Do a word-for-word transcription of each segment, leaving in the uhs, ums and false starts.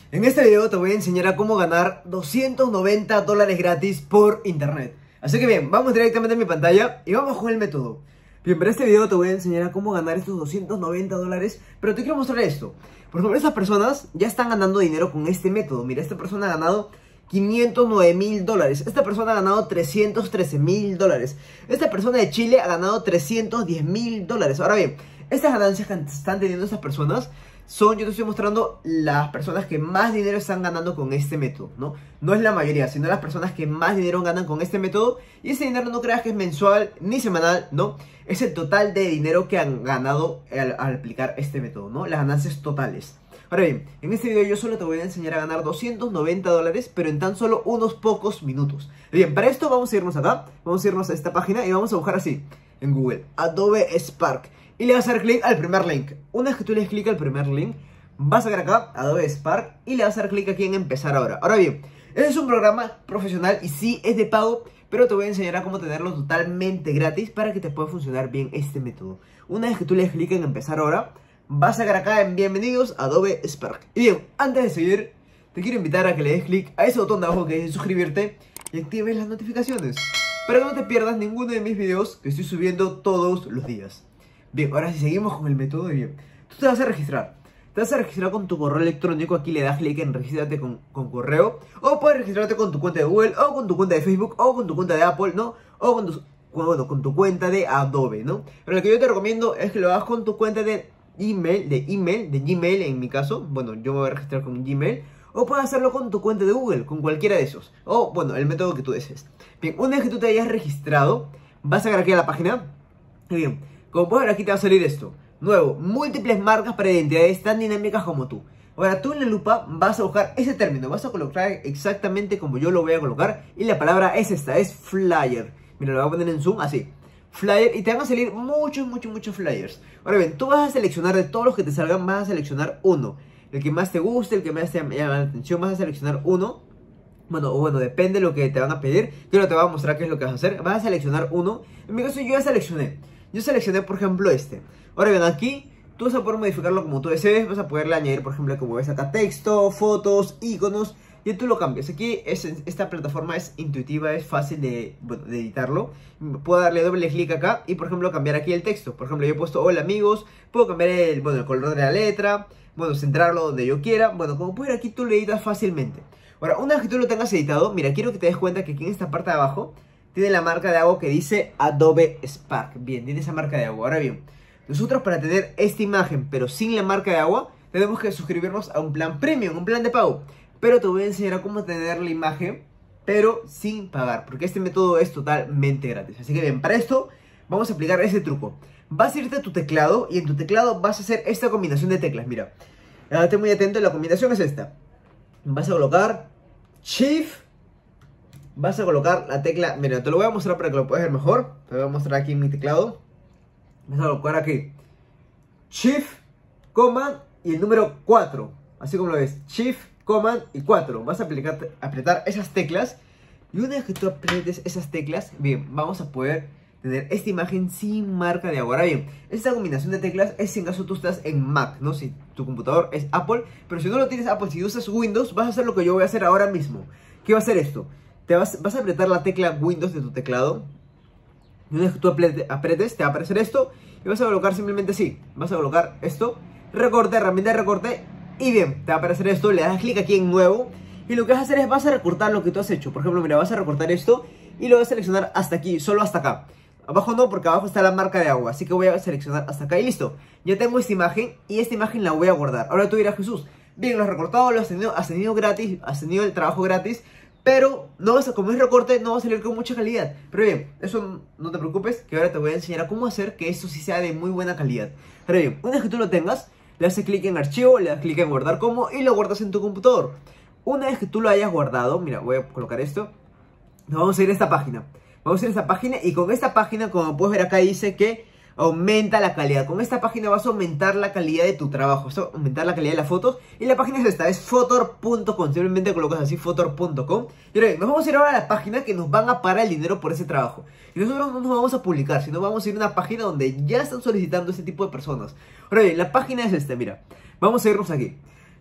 En este video te voy a enseñar a cómo ganar doscientos noventa dólares gratis por internet. Así que bien, vamos directamente a mi pantalla y vamos con el método. Bien, para este video te voy a enseñar a cómo ganar estos doscientos noventa dólares, pero te quiero mostrar esto. Por ejemplo, estas personas ya están ganando dinero con este método. Mira, esta persona ha ganado quinientos nueve mil dólares. Esta persona ha ganado trescientos trece mil dólares. Esta persona de Chile ha ganado trescientos diez mil dólares. Ahora bien, estas ganancias que están teniendo estas personas son, yo te estoy mostrando las personas que más dinero están ganando con este método, ¿no? No es la mayoría, sino las personas que más dinero ganan con este método. Y ese dinero no creas que es mensual ni semanal, ¿no? Es el total de dinero que han ganado al, al aplicar este método, ¿no? Las ganancias totales. Ahora bien, en este video yo solo te voy a enseñar a ganar doscientos noventa dólares, pero en tan solo unos pocos minutos. Bien, para esto vamos a irnos acá, vamos a irnos a esta página y vamos a buscar así, en Google, Adobe Spark. Y le vas a dar clic al primer link. Una vez que tú le des clic al primer link, vas a ver acá, Adobe Spark, y le vas a dar clic aquí en empezar ahora. Ahora bien, este es un programa profesional y sí es de pago, pero te voy a enseñar a cómo tenerlo totalmente gratis para que te pueda funcionar bien este método. Una vez que tú le des clic en empezar ahora, vas a ver acá en bienvenidos a Adobe Spark. Y bien, antes de seguir, te quiero invitar a que le des clic a ese botón de abajo que dice suscribirte y actives las notificaciones para que no te pierdas ninguno de mis videos que estoy subiendo todos los días. Bien, ahora si seguimos con el método, bien, tú te vas a registrar. Te vas a registrar con tu correo electrónico. Aquí le das clic en regístrate con, con correo. O puedes registrarte con tu cuenta de Google, o con tu cuenta de Facebook, o con tu cuenta de Apple, ¿no? O con tu, bueno, con tu cuenta de Adobe, ¿no? Pero lo que yo te recomiendo es que lo hagas con tu cuenta de email, de email, de Gmail en mi caso. Bueno, yo me voy a registrar con Gmail. O puedes hacerlo con tu cuenta de Google, con cualquiera de esos. O, bueno, el método que tú desees. Bien, una vez que tú te hayas registrado, vas a ver aquí a la página. Y bien, como puedes ver aquí te va a salir esto. Nuevo, múltiples marcas para identidades tan dinámicas como tú. Ahora tú en la lupa vas a buscar ese término. Vas a colocar exactamente como yo lo voy a colocar. Y la palabra es esta, es flyer. Mira, lo voy a poner en zoom, así. Flyer, y te van a salir muchos, muchos, muchos flyers. Ahora bien, tú vas a seleccionar de todos los que te salgan, vas a seleccionar uno. El que más te guste, el que más te llame la atención, vas a seleccionar uno. Bueno, bueno, depende de lo que te van a pedir. Yo no te voy a mostrar qué es lo que vas a hacer. Vas a seleccionar uno. En mi caso yo ya seleccioné. Yo seleccioné, por ejemplo, este. Ahora bien, aquí tú vas a poder modificarlo como tú desees. Vas a poderle añadir, por ejemplo, como ves acá, texto, fotos, iconos. Y tú lo cambias. Aquí es, esta plataforma es intuitiva, es fácil de, bueno, de editarlo. Puedo darle doble clic acá y, por ejemplo, cambiar aquí el texto. Por ejemplo, yo he puesto hola amigos. Puedo cambiar el, bueno, el color de la letra. Bueno, centrarlo donde yo quiera. Bueno, como puedes ver aquí, tú lo editas fácilmente. Ahora, una vez que tú lo tengas editado, mira, quiero que te des cuenta que aquí en esta parte de abajo tiene la marca de agua que dice Adobe Spark. Bien, tiene esa marca de agua. Ahora bien, nosotros para tener esta imagen, pero sin la marca de agua, tenemos que suscribirnos a un plan premium, un plan de pago. Pero te voy a enseñar a cómo tener la imagen, pero sin pagar, porque este método es totalmente gratis. Así que bien, para esto vamos a aplicar ese truco. Vas a irte a tu teclado y en tu teclado vas a hacer esta combinación de teclas. Mira, estate muy atento, la combinación es esta. Vas a colocar Shift. Vas a colocar la tecla, mira, te lo voy a mostrar para que lo puedas ver mejor. Te lo voy a mostrar aquí en mi teclado. Vas a colocar aquí Shift, Command y el número cuatro. Así como lo ves, Shift, Command y cuatro. Vas a aplicar, apretar esas teclas. Y una vez que tú aprietes esas teclas, bien, vamos a poder tener esta imagen sin marca de agua. Ahora bien, esta combinación de teclas es si en caso tú estás en Mac, ¿no? Si tu computador es Apple. Pero si no lo tienes Apple, si usas Windows, vas a hacer lo que yo voy a hacer ahora mismo. ¿Qué va a hacer esto? Te vas, vas a apretar la tecla Windows de tu teclado. Y una vez que tú apretes, te va a aparecer esto. Y vas a colocar simplemente así. Vas a colocar esto. Recorte, herramienta de recorte. Y bien, te va a aparecer esto. Le das clic aquí en nuevo. Y lo que vas a hacer es vas a recortar lo que tú has hecho. Por ejemplo, mira, vas a recortar esto. Y lo vas a seleccionar hasta aquí, solo hasta acá. Abajo no, porque abajo está la marca de agua. Así que voy a seleccionar hasta acá y listo. Ya tengo esta imagen y esta imagen la voy a guardar. Ahora tú dirás, Jesús, bien, lo has recortado, lo has tenido, has tenido gratis. Has tenido el trabajo gratis. Pero no vas a, como es recorte, no va a salir con mucha calidad. Pero bien, eso no te preocupes, que ahora te voy a enseñar a cómo hacer que esto sí sea de muy buena calidad. Pero bien, una vez que tú lo tengas, le das clic en archivo, le das clic en guardar como y lo guardas en tu computador. Una vez que tú lo hayas guardado, mira, voy a colocar esto. Nos vamos a ir a esta página. Vamos a ir a esta página y con esta página, como puedes ver acá, dice que aumenta la calidad. Con esta página vas a aumentar la calidad de tu trabajo, vas a aumentar la calidad de las fotos. Y la página es esta, es fotor punto com. Simplemente colocas así, fotor punto com. Y ahora bien, nos vamos a ir ahora a la página que nos van a pagar el dinero por ese trabajo. Y nosotros no nos vamos a publicar, sino vamos a ir a una página donde ya están solicitando ese tipo de personas. Ahora bien, la página es esta, mira. Vamos a irnos aquí.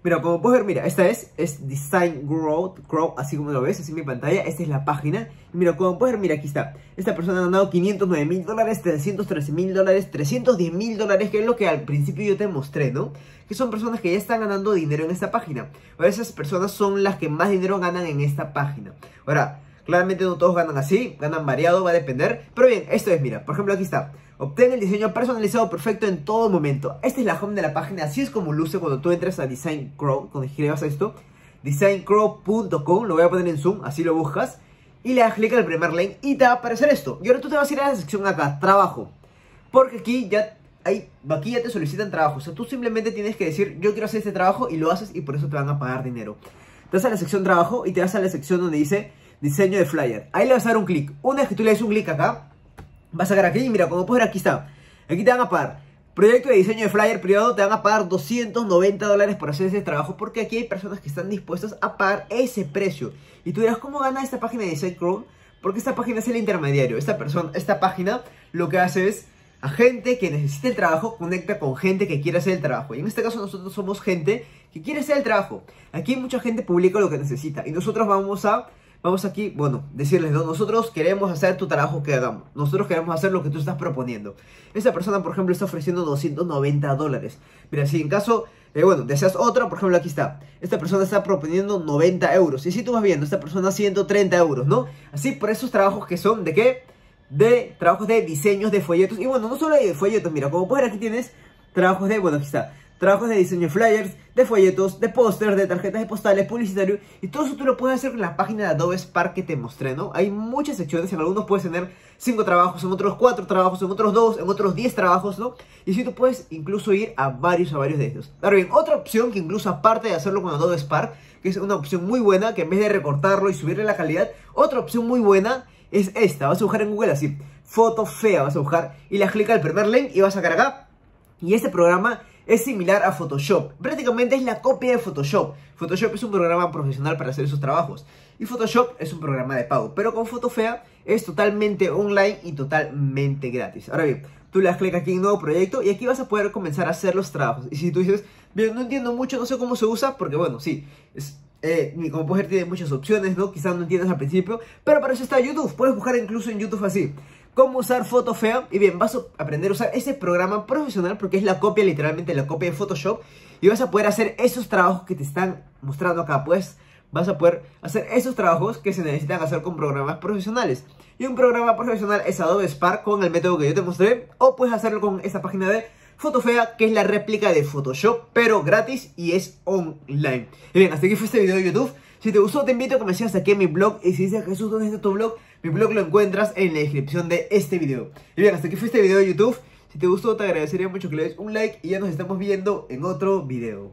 Mira, como puedes ver, mira, esta es, es Design Grow, Grow, así como lo ves, así en mi pantalla. Esta es la página. Y mira, como puedes ver, mira, aquí está. Esta persona ha ganado quinientos nueve mil dólares, trescientos trece mil dólares, trescientos diez mil dólares, que es lo que al principio yo te mostré, ¿no? Que son personas que ya están ganando dinero en esta página. Ahora, esas personas son las que más dinero ganan en esta página. Ahora, claramente no todos ganan así, ganan variado, va a depender. Pero bien, esto es, mira, por ejemplo, aquí está. Obtén el diseño personalizado perfecto en todo momento. Esta es la home de la página, así es como luce cuando tú entras a Design Grow, cuando escribas esto. design grow punto com, lo voy a poner en zoom, así lo buscas. Y le das clic al primer link y te va a aparecer esto. Y ahora tú te vas a ir a la sección acá, trabajo. Porque aquí ya, hay, aquí ya te solicitan trabajo. O sea, tú simplemente tienes que decir, yo quiero hacer este trabajo y lo haces y por eso te van a pagar dinero. Te vas a la sección trabajo y te vas a la sección donde dice diseño de flyer. Ahí le vas a dar un clic. Una vez que tú le des un clic acá, vas a sacar aquí y mira, como puedes ver, aquí está. Aquí te van a pagar. Proyecto de diseño de flyer privado, te van a pagar doscientos noventa dólares por hacer ese trabajo. Porque aquí hay personas que están dispuestas a pagar ese precio. Y tú dirás, ¿cómo gana esta página de Design Grow? Porque esta página es el intermediario. Esta persona, esta página lo que hace es a gente que necesita el trabajo, conecta con gente que quiere hacer el trabajo. Y en este caso nosotros somos gente que quiere hacer el trabajo. Aquí mucha gente publica lo que necesita. Y nosotros vamos a... Vamos aquí, bueno, decirles, ¿no? Nosotros queremos hacer tu trabajo que hagamos. Nosotros queremos hacer lo que tú estás proponiendo. Esta persona, por ejemplo, está ofreciendo doscientos noventa dólares. Mira, si en caso, eh, bueno, deseas otra, por ejemplo, aquí está. Esta persona está proponiendo noventa euros. Y si tú vas viendo, esta persona ciento treinta euros, ¿no? Así, por esos trabajos que son, ¿de qué? De trabajos de diseños de folletos. Y bueno, no solo de folletos, mira, como puedes ver, aquí tienes trabajos de, bueno, aquí está. Trabajos de diseño de flyers, de folletos, de pósters, de tarjetas de postales, publicitarios. Y todo eso tú lo puedes hacer con la página de Adobe Spark que te mostré, ¿no? Hay muchas secciones, en algunos puedes tener cinco trabajos, en otros cuatro trabajos, en otros dos, en otros diez trabajos, ¿no? Y si tú puedes incluso ir a varios, a varios de estos. Ahora bien, otra opción que incluso aparte de hacerlo con Adobe Spark, que es una opción muy buena, que en vez de recortarlo y subirle la calidad, otra opción muy buena es esta. Vas a buscar en Google así, foto fea, vas a buscar y le das clic al primer link y vas a sacar acá. Y este programa es similar a Photoshop. Prácticamente es la copia de Photoshop. Photoshop es un programa profesional para hacer esos trabajos. Y Photoshop es un programa de pago. Pero con Photofea es totalmente online y totalmente gratis. Ahora bien, tú le das clic aquí en nuevo proyecto y aquí vas a poder comenzar a hacer los trabajos. Y si tú dices, bien, no entiendo mucho, no sé cómo se usa, porque bueno, sí, es... Eh, como puedes ver tiene muchas opciones, ¿no? Quizás no entiendas al principio, pero para eso está YouTube. Puedes buscar incluso en YouTube así, cómo usar Photofea. Y bien, vas a aprender a usar ese programa profesional porque es la copia, literalmente la copia de Photoshop. Y vas a poder hacer esos trabajos que te están mostrando acá. Pues vas a poder hacer esos trabajos que se necesitan hacer con programas profesionales. Y un programa profesional es Adobe Spark con el método que yo te mostré. O puedes hacerlo con esta página de Photofea, que es la réplica de Photoshop, pero gratis y es online. Y bien, hasta aquí fue este video de YouTube. Si te gustó, te invito a que me sigas aquí en mi blog. Y si dices, Jesús, ¿dónde está tu blog? Mi blog lo encuentras en la descripción de este video. Y bien, hasta aquí fue este video de YouTube. Si te gustó, te agradecería mucho que le des un like y ya nos estamos viendo en otro video.